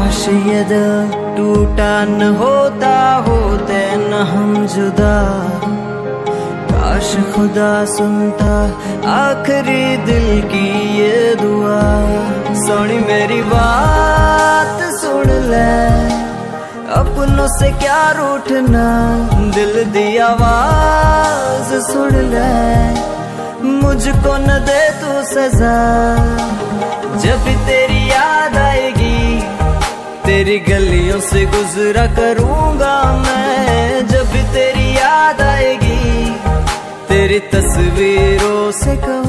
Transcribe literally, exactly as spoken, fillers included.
काश ये दिल टूटा न होता, होते न हम जुदा। काश खुदा सुनता आखिरी दिल की ये दुआ। सुनी मेरी बात सुन ले, अपनों से क्या रूठना, दिल दी आवाज सुन ले। मुझको न दे तू सजा, जब भी तेरी याद आएगी तेरी गलियों से गुजरा करूंगा मैं। जब भी तेरी याद आएगी तेरी तस्वीरों से कहूँ